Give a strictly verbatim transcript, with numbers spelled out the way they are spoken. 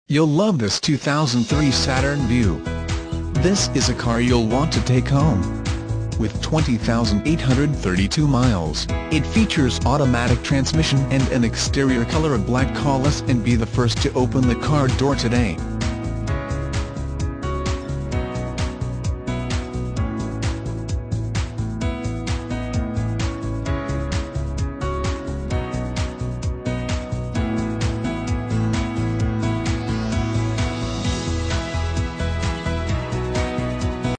You'll love this two thousand three Saturn Vue. This is a car you'll want to take home. With twenty thousand eight hundred thirty-two miles, it features automatic transmission and an exterior color of black. Call us and be the first to open the car door today.